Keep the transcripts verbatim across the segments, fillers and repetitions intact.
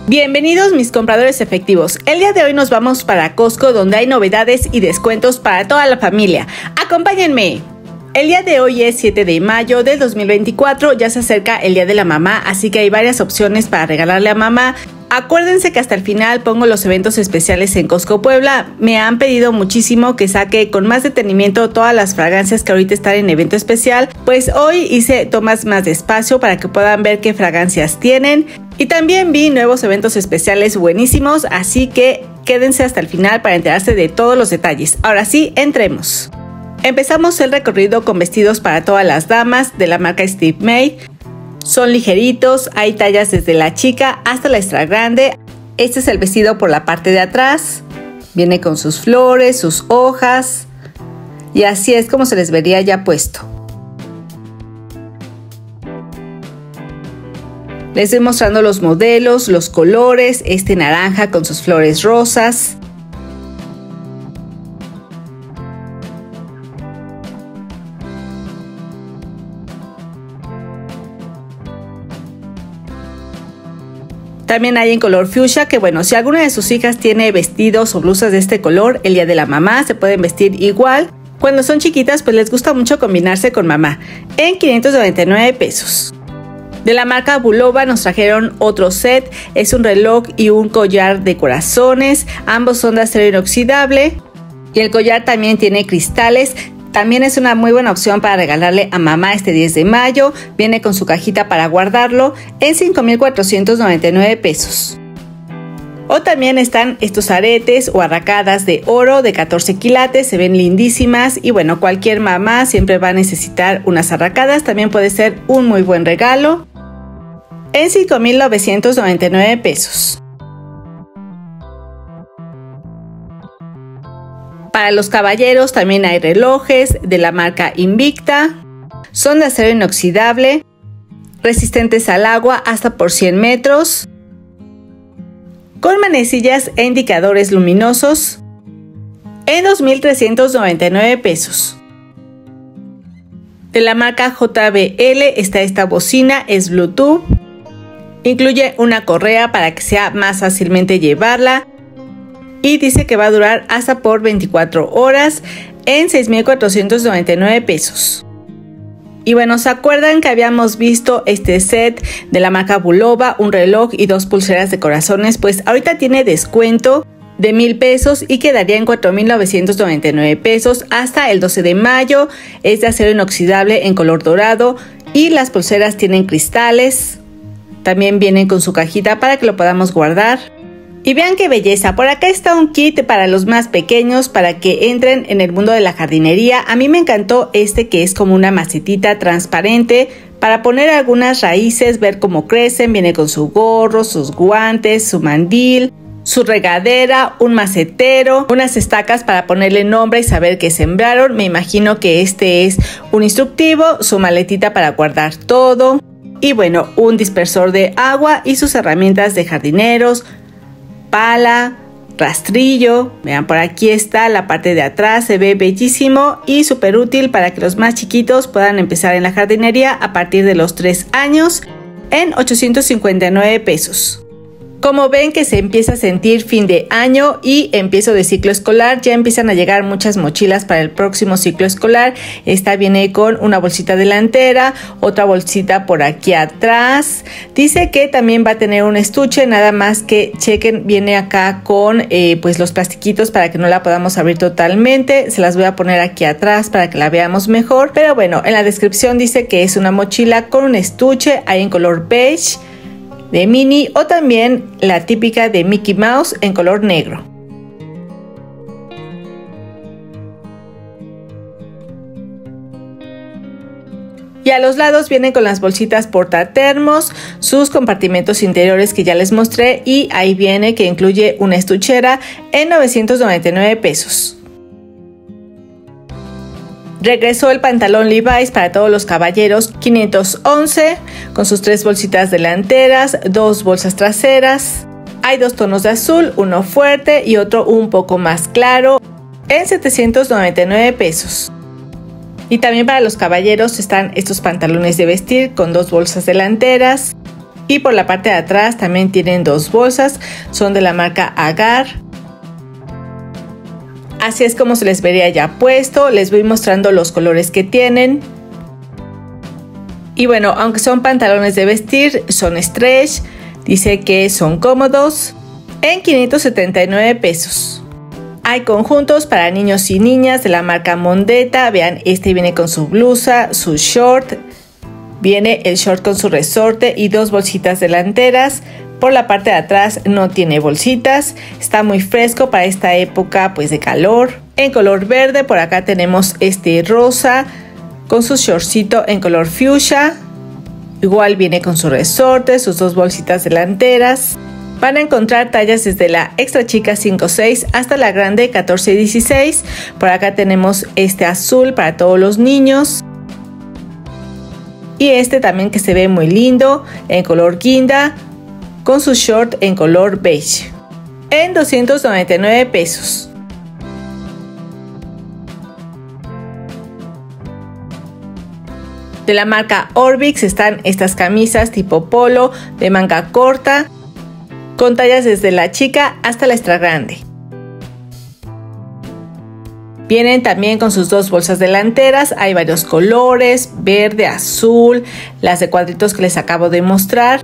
Bienvenidos mis compradores efectivos. El día de hoy nos vamos para Costco, donde hay novedades y descuentos para toda la familia. ¡Acompáñenme! El día de hoy es siete de mayo del dos mil veinticuatro, ya se acerca el día de la mamá, así que hay varias opciones para regalarle a mamá. Acuérdense que hasta el final pongo los eventos especiales en Costco Puebla. Me han pedido muchísimo que saque con más detenimiento todas las fragancias que ahorita están en evento especial. Pues hoy hice tomas más despacio para que puedan ver qué fragancias tienen. Y también vi nuevos eventos especiales buenísimos, así que quédense hasta el final para enterarse de todos los detalles. Ahora sí, entremos. Empezamos el recorrido con vestidos para todas las damas de la marca Steve Madden. Son ligeritos, hay tallas desde la chica hasta la extra grande. Este es el vestido por la parte de atrás. Viene con sus flores, sus hojas. Y así es como se les vería ya puesto. Les estoy mostrando los modelos, los colores, este naranja con sus flores rosas. También hay en color fuchsia, que bueno, si alguna de sus hijas tiene vestidos o blusas de este color, el día de la mamá se pueden vestir igual. Cuando son chiquitas, pues les gusta mucho combinarse con mamá, en quinientos noventa y nueve pesos. De la marca Bulova nos trajeron otro set, es un reloj y un collar de corazones, ambos son de acero inoxidable y el collar también tiene cristales. También es una muy buena opción para regalarle a mamá este diez de mayo, viene con su cajita para guardarlo en cinco mil cuatrocientos noventa y nueve pesos. O también están estos aretes o arracadas de oro de catorce quilates, se ven lindísimas y bueno, cualquier mamá siempre va a necesitar unas arracadas, también puede ser un muy buen regalo. En cinco mil novecientos noventa y nueve pesos. Para los caballeros también hay relojes de la marca Invicta. Son de acero inoxidable, resistentes al agua hasta por cien metros. Con manecillas e indicadores luminosos. En dos mil trescientos noventa y nueve pesos. De la marca J B L está esta bocina, es Bluetooth. Incluye una correa para que sea más fácilmente llevarla y dice que va a durar hasta por veinticuatro horas en seis mil cuatrocientos noventa y nueve pesos. Y bueno, ¿se acuerdan que habíamos visto este set de la marca Bulova, un reloj y dos pulseras de corazones? Pues ahorita tiene descuento de mil pesos y quedaría en cuatro mil novecientos noventa y nueve pesos hasta el doce de mayo. Es de acero inoxidable en color dorado y las pulseras tienen cristales. También vienen con su cajita para que lo podamos guardar. Y vean qué belleza, por acá está un kit para los más pequeños para que entren en el mundo de la jardinería. A mí me encantó este que es como una macetita transparente para poner algunas raíces, ver cómo crecen. Viene con su gorro, sus guantes, su mandil, su regadera, un macetero, unas estacas para ponerle nombre y saber qué sembraron. Me imagino que este es un instructivo, su maletita para guardar todo. Y bueno, un dispersor de agua y sus herramientas de jardineros, pala, rastrillo. Vean, por aquí está la parte de atrás, se ve bellísimo y súper útil para que los más chiquitos puedan empezar en la jardinería a partir de los tres años en ochocientos cincuenta y nueve pesos. Como ven que se empieza a sentir fin de año y empiezo de ciclo escolar, ya empiezan a llegar muchas mochilas para el próximo ciclo escolar. Esta viene con una bolsita delantera, otra bolsita por aquí atrás. Dice que también va a tener un estuche, nada más que chequen, viene acá con eh, pues los plastiquitos para que no la podamos abrir totalmente. Se las voy a poner aquí atrás para que la veamos mejor. Pero bueno, en la descripción dice que es una mochila con un estuche, hay en color beige, de Minnie o también la típica de Mickey Mouse en color negro. Y a los lados vienen con las bolsitas portatermos, sus compartimentos interiores que ya les mostré y ahí viene que incluye una estuchera en novecientos noventa y nueve pesos. Regresó el pantalón Levi's para todos los caballeros, quinientos once, con sus tres bolsitas delanteras, dos bolsas traseras. Hay dos tonos de azul, uno fuerte y otro un poco más claro, en setecientos noventa y nueve pesos. Y también para los caballeros están estos pantalones de vestir con dos bolsas delanteras. Y por la parte de atrás también tienen dos bolsas, son de la marca Agar. Así es como se les vería ya puesto, les voy mostrando los colores que tienen. Y bueno, aunque son pantalones de vestir, son stretch, dice que son cómodos, en quinientos setenta y nueve pesos. Hay conjuntos para niños y niñas de la marca Mondetta, vean, este viene con su blusa, su short, viene el short con su resorte y dos bolsitas delanteras. Por la parte de atrás no tiene bolsitas, está muy fresco para esta época pues de calor. En color verde, por acá tenemos este rosa con su shortcito en color fuchsia. Igual viene con su resorte, sus dos bolsitas delanteras. Van a encontrar tallas desde la extra chica cinco seis hasta la grande catorce dieciséis. Por acá tenemos este azul para todos los niños. Y este también que se ve muy lindo en color guinda con su short en color beige. En doscientos noventa y nueve pesos. De la marca Orbix están estas camisas tipo polo de manga corta con tallas desde la chica hasta la extra grande. Vienen también con sus dos bolsas delanteras, hay varios colores, verde, azul, las de cuadritos que les acabo de mostrar.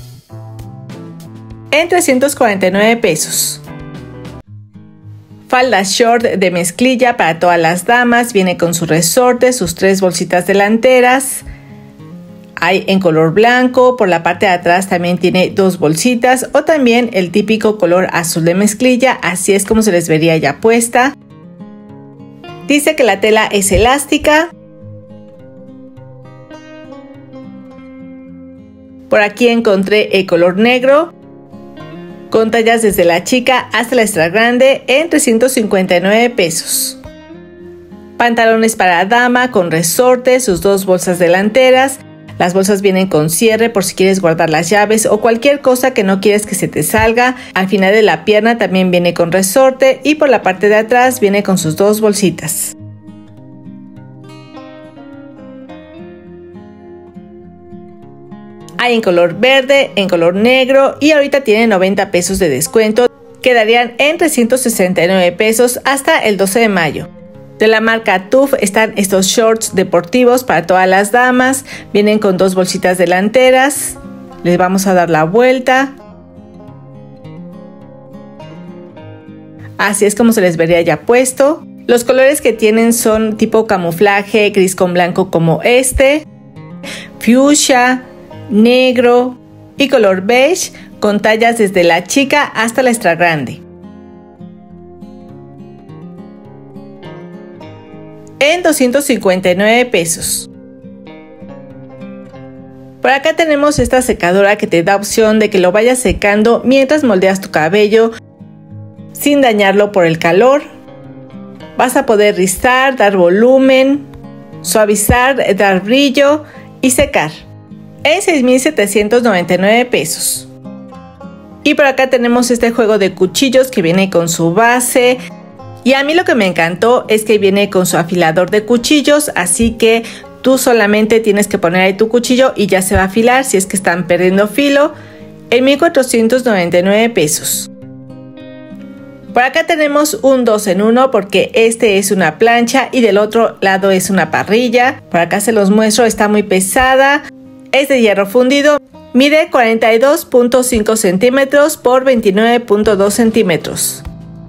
En trescientos cuarenta y nueve pesos. Falda short de mezclilla para todas las damas, viene con su resorte, sus tres bolsitas delanteras. Hay en color blanco, por la parte de atrás también tiene dos bolsitas o también el típico color azul de mezclilla, así es como se les vería ya puesta. Dice que la tela es elástica. Por aquí encontré el color negro con tallas desde la chica hasta la extra grande en trescientos cincuenta y nueve pesos. Pantalones para dama con resorte, sus dos bolsas delanteras. Las bolsas vienen con cierre por si quieres guardar las llaves o cualquier cosa que no quieres que se te salga. Al final de la pierna también viene con resorte y por la parte de atrás viene con sus dos bolsitas. Hay en color verde, en color negro y ahorita tiene noventa pesos de descuento. Quedarían en trescientos sesenta y nueve pesos hasta el doce de mayo. De la marca Tuff están estos shorts deportivos para todas las damas. Vienen con dos bolsitas delanteras. Les vamos a dar la vuelta. Así es como se les vería ya puesto. Los colores que tienen son tipo camuflaje, gris con blanco como este, fuchsia, negro y color beige con tallas desde la chica hasta la extra grande. En doscientos cincuenta y nueve pesos. Por acá tenemos esta secadora que te da opción de que lo vayas secando mientras moldeas tu cabello sin dañarlo por el calor. Vas a poder rizar, dar volumen, suavizar, dar brillo y secar. En seis mil setecientos noventa y nueve pesos. Y por acá tenemos este juego de cuchillos que viene con su base. Y a mí lo que me encantó es que viene con su afilador de cuchillos, así que tú solamente tienes que poner ahí tu cuchillo y ya se va a afilar si es que están perdiendo filo, en mil cuatrocientos noventa y nueve pesos. Por acá tenemos un dos en uno porque este es una plancha y del otro lado es una parrilla. Por acá se los muestro, está muy pesada, es de hierro fundido, mide cuarenta y dos punto cinco centímetros por veintinueve punto dos centímetros.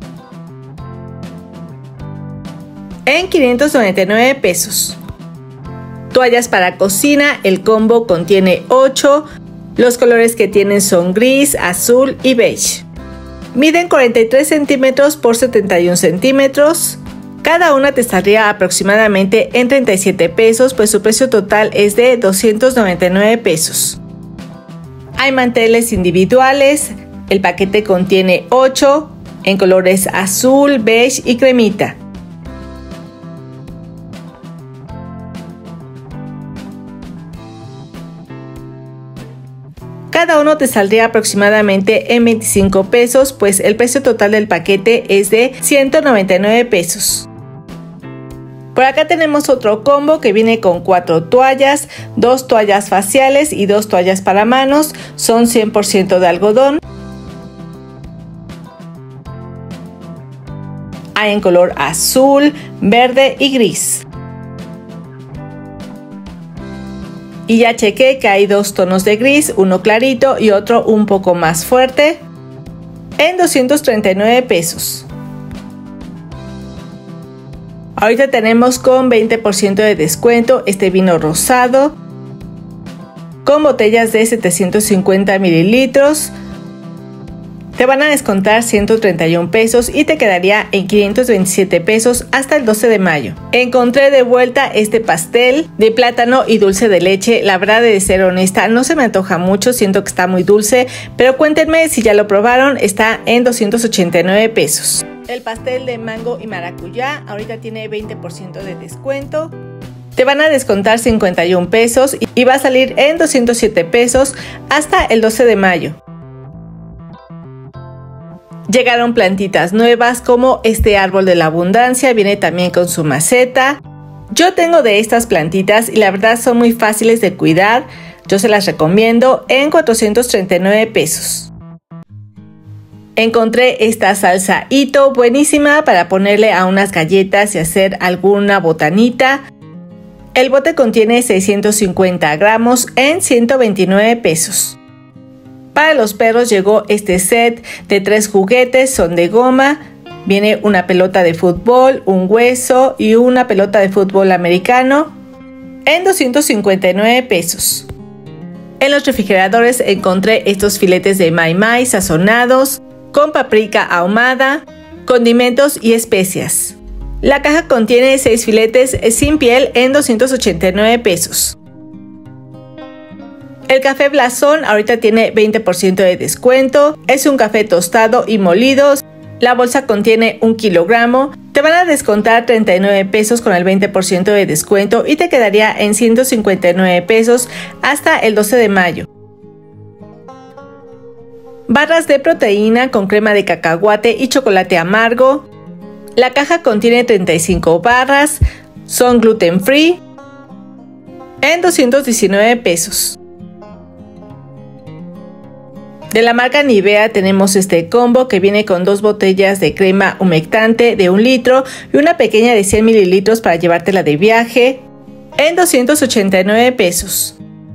En quinientos noventa y nueve pesos. Toallas para cocina, el combo contiene ocho, los colores que tienen son gris, azul y beige. Miden cuarenta y tres centímetros por setenta y uno centímetros. Cada una te saldría aproximadamente en treinta y siete pesos, pues su precio total es de doscientos noventa y nueve pesos. Hay manteles individuales, el paquete contiene ocho, en colores azul, beige y cremita. Cada uno te saldría aproximadamente en veinticinco pesos, pues el precio total del paquete es de ciento noventa y nueve pesos. Por acá tenemos otro combo que viene con cuatro toallas, dos toallas faciales y dos toallas para manos. Son cien por ciento de algodón. Hay en color azul, verde y gris. Y ya chequé que hay dos tonos de gris, uno clarito y otro un poco más fuerte, en doscientos treinta y nueve pesos. Ahorita tenemos con veinte por ciento de descuento este vino rosado, con botellas de setecientos cincuenta mililitros. Te van a descontar ciento treinta y un pesos y te quedaría en quinientos veintisiete pesos hasta el doce de mayo. Encontré de vuelta este pastel de plátano y dulce de leche. La verdad, de ser honesta, no se me antoja mucho, siento que está muy dulce, pero cuéntenme si ya lo probaron. Está en doscientos ochenta y nueve pesos. El pastel de mango y maracuyá ahorita tiene veinte por ciento de descuento. Te van a descontar cincuenta y un pesos y va a salir en doscientos siete pesos hasta el doce de mayo. Llegaron plantitas nuevas como este árbol de la abundancia, viene también con su maceta. Yo tengo de estas plantitas y la verdad son muy fáciles de cuidar. Yo se las recomiendo en cuatrocientos treinta y nueve pesos. Encontré esta salsa Hito, buenísima para ponerle a unas galletas y hacer alguna botanita. El bote contiene seiscientos cincuenta gramos en ciento veintinueve pesos. Para los perros llegó este set de tres juguetes, son de goma. Viene una pelota de fútbol, un hueso y una pelota de fútbol americano en doscientos cincuenta y nueve pesos. En los refrigeradores encontré estos filetes de mai mai sazonados con paprika ahumada, condimentos y especias. La caja contiene seis filetes sin piel en doscientos ochenta y nueve pesos. El café Blasón ahorita tiene veinte por ciento de descuento. Es un café tostado y molido. La bolsa contiene un kilogramo. Te van a descontar treinta y nueve pesos con el veinte por ciento de descuento y te quedaría en ciento cincuenta y nueve pesos hasta el doce de mayo. Barras de proteína con crema de cacahuate y chocolate amargo. La caja contiene treinta y cinco barras, son gluten free, en doscientos diecinueve pesos. De la marca Nivea tenemos este combo que viene con dos botellas de crema humectante de un litro y una pequeña de cien mililitros para llevártela de viaje, en doscientos ochenta y nueve pesos.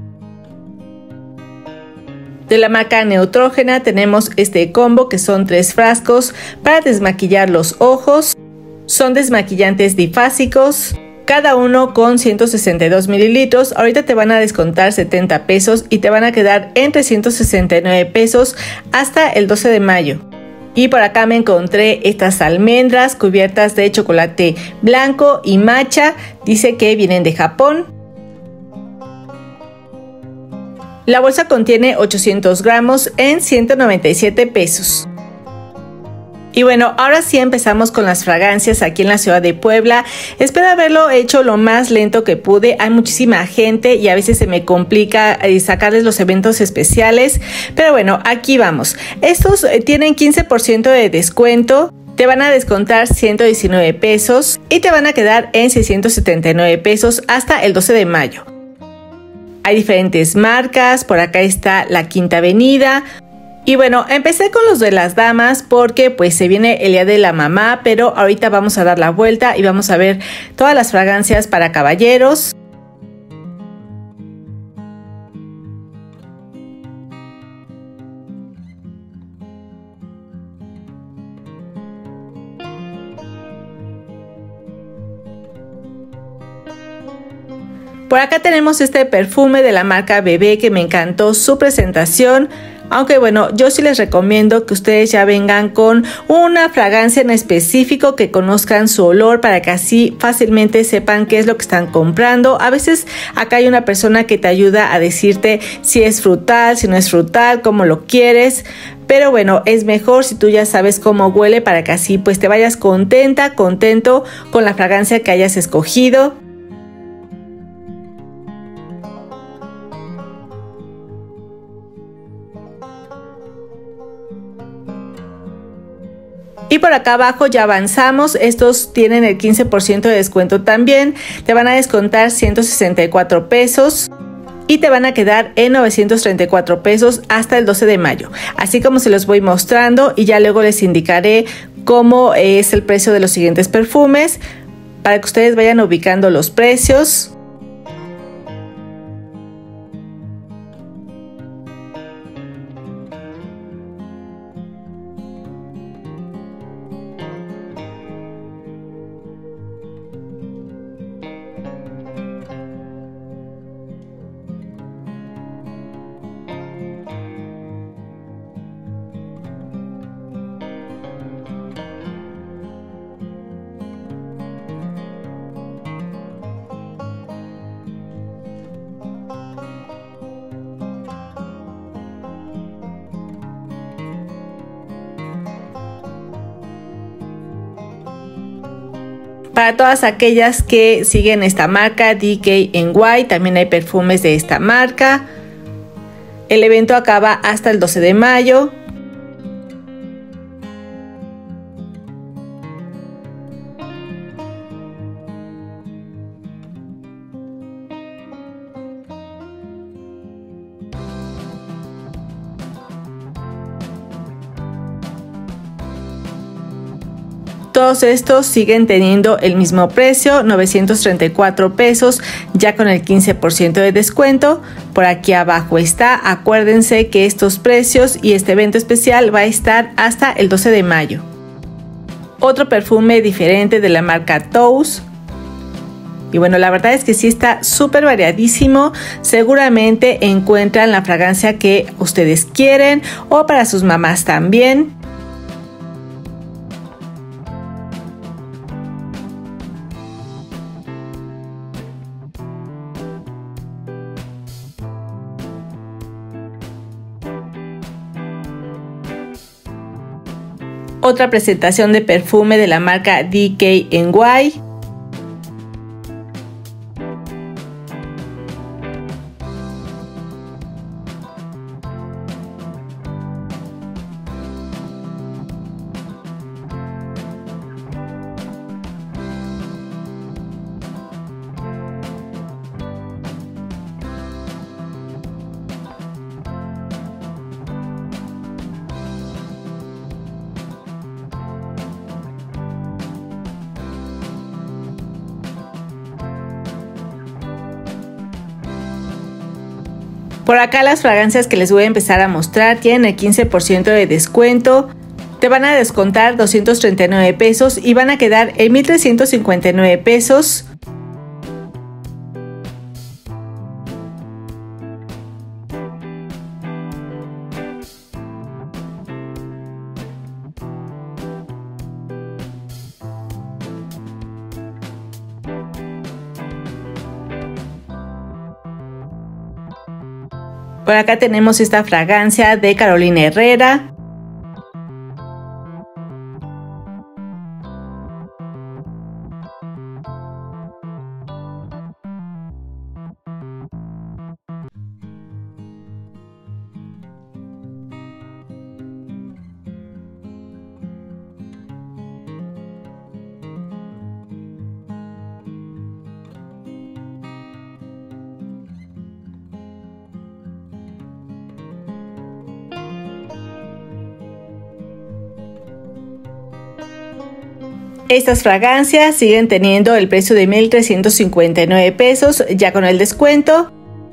De la marca Neutrogena tenemos este combo que son tres frascos para desmaquillar los ojos. Son desmaquillantes difásicos, cada uno con ciento sesenta y dos mililitros. Ahorita te van a descontar setenta pesos y te van a quedar en trescientos sesenta y nueve pesos hasta el doce de mayo. Y por acá me encontré estas almendras cubiertas de chocolate blanco y matcha. Dice que vienen de Japón. La bolsa contiene ochocientos gramos en ciento noventa y siete pesos. Y bueno, ahora sí empezamos con las fragancias aquí en la ciudad de Puebla. Espero haberlo hecho lo más lento que pude. Hay muchísima gente y a veces se me complica sacarles los eventos especiales. Pero bueno, aquí vamos. Estos tienen quince por ciento de descuento. Te van a descontar ciento diecinueve pesos y te van a quedar en seiscientos setenta y nueve pesos hasta el doce de mayo. Hay diferentes marcas, por acá está la Quinta Avenida. Y bueno, empecé con los de las damas porque pues se viene el día de la mamá, pero ahorita vamos a dar la vuelta y vamos a ver todas las fragancias para caballeros. Por acá tenemos este perfume de la marca Bebé que me encantó su presentación. Aunque bueno, yo sí les recomiendo que ustedes ya vengan con una fragancia en específico, que conozcan su olor para que así fácilmente sepan qué es lo que están comprando. A veces acá hay una persona que te ayuda a decirte si es frutal, si no es frutal, cómo lo quieres. Pero bueno, es mejor si tú ya sabes cómo huele para que así pues te vayas contenta, contento con la fragancia que hayas escogido. Y por acá abajo ya avanzamos, estos tienen el quince por ciento de descuento también, te van a descontar ciento sesenta y cuatro pesos. Y te van a quedar en novecientos treinta y cuatro pesos hasta el doce de mayo, así como se los voy mostrando, y ya luego les indicaré cómo es el precio de los siguientes perfumes para que ustedes vayan ubicando los precios. Para todas aquellas que siguen esta marca D K N Y, también hay perfumes de esta marca. El evento acaba hasta el doce de mayo. Todos estos siguen teniendo el mismo precio, novecientos treinta y cuatro pesos, ya con el quince por ciento de descuento. Por aquí abajo está. Acuérdense que estos precios y este evento especial va a estar hasta el doce de mayo. Otro perfume diferente de la marca Tous. Y bueno, la verdad es que sí está súper variadísimo. Seguramente encuentran la fragancia que ustedes quieren, o para sus mamás también. Otra presentación de perfume de la marca D K N Y. Por acá las fragancias que les voy a empezar a mostrar tienen el quince por ciento de descuento. Te van a descontar doscientos treinta y nueve pesos y van a quedar en mil trescientos cincuenta y nueve pesos. Por acá tenemos esta fragancia de Carolina Herrera. Estas fragancias siguen teniendo el precio de mil trescientos cincuenta y nueve pesos ya con el descuento.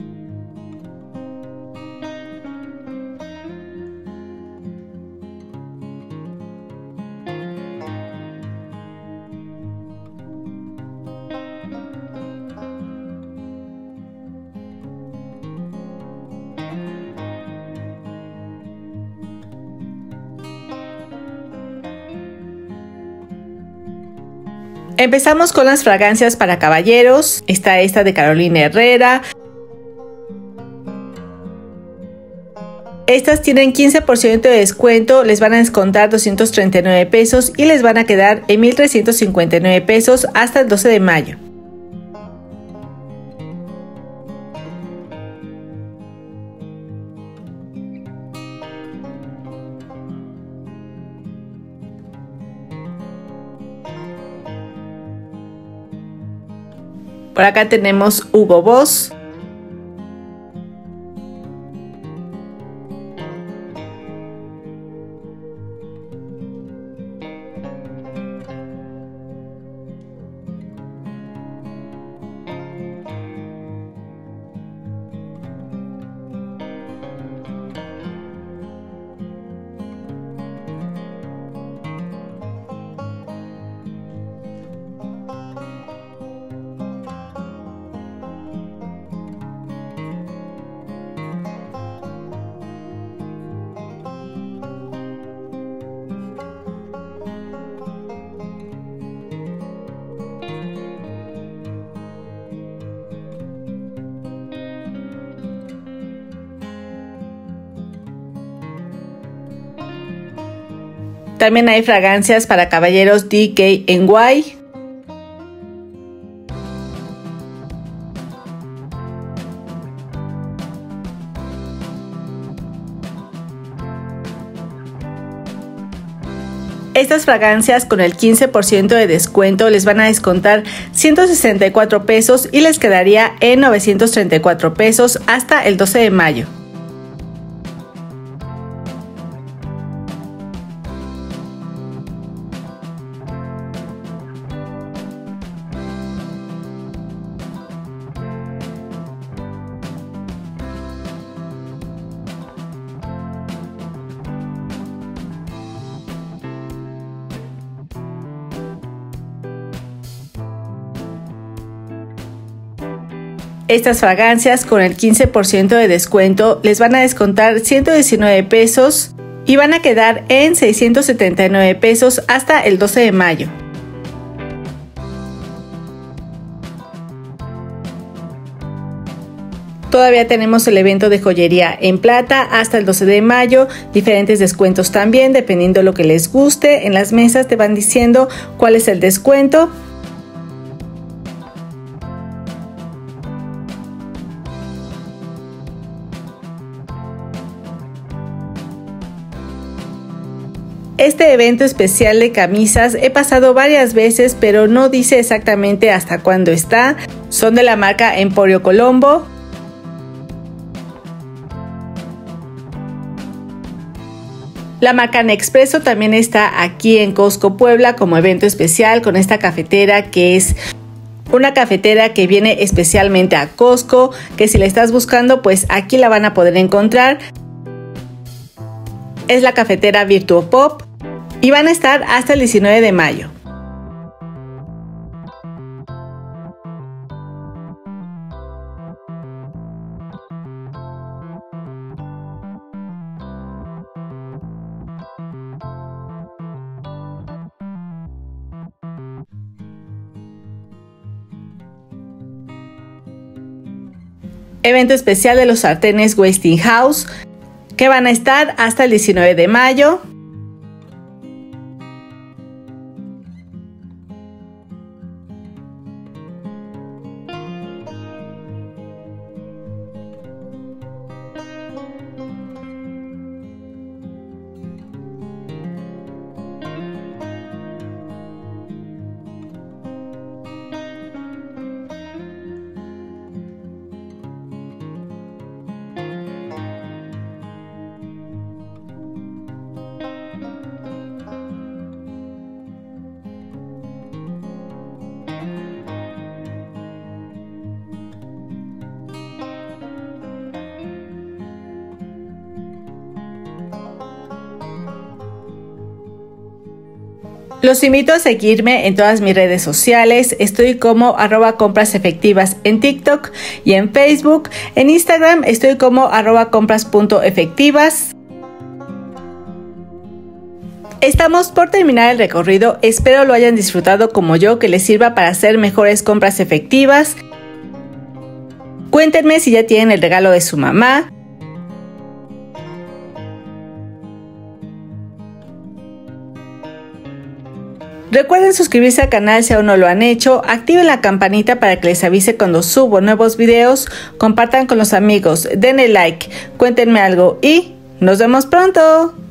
Empezamos con las fragancias para caballeros. Está esta de Carolina Herrera. Estas tienen quince por ciento de descuento, les van a descontar doscientos treinta y nueve pesos y les van a quedar en mil trescientos cincuenta y nueve pesos hasta el doce de mayo. Por acá tenemos Hugo Boss. También hay fragancias para caballeros D K N Y. Estas fragancias con el quince por ciento de descuento les van a descontar ciento sesenta y cuatro pesos y les quedaría en novecientos treinta y cuatro pesos hasta el doce de mayo. Estas fragancias con el quince por ciento de descuento les van a descontar ciento diecinueve pesos y van a quedar en seiscientos setenta y nueve pesos hasta el doce de mayo. Todavía tenemos el evento de joyería en plata hasta el doce de mayo, diferentes descuentos también dependiendo de lo que les guste. En las mesas te van diciendo cuál es el descuento. Este evento especial de camisas he pasado varias veces, pero no dice exactamente hasta cuándo está. Son de la marca Emporio Colombo. La marca Nexpresso también está aquí en Costco Puebla como evento especial con esta cafetera que es una cafetera que viene especialmente a Costco, que si la estás buscando pues aquí la van a poder encontrar. Es la cafetera Virtuo Pop. Y van a estar hasta el diecinueve de mayo. Evento especial de los sartenes Westinghouse que van a estar hasta el diecinueve de mayo. Los invito a seguirme en todas mis redes sociales. Estoy como arroba compras efectivas en TikTok y en Facebook. En Instagram estoy como arroba compras punto efectivas. Estamos por terminar el recorrido. Espero lo hayan disfrutado como yo, que les sirva para hacer mejores compras efectivas. Cuéntenme si ya tienen el regalo de su mamá. Recuerden suscribirse al canal si aún no lo han hecho, activen la campanita para que les avise cuando subo nuevos videos, compartan con los amigos, denle like, cuéntenme algo y nos vemos pronto.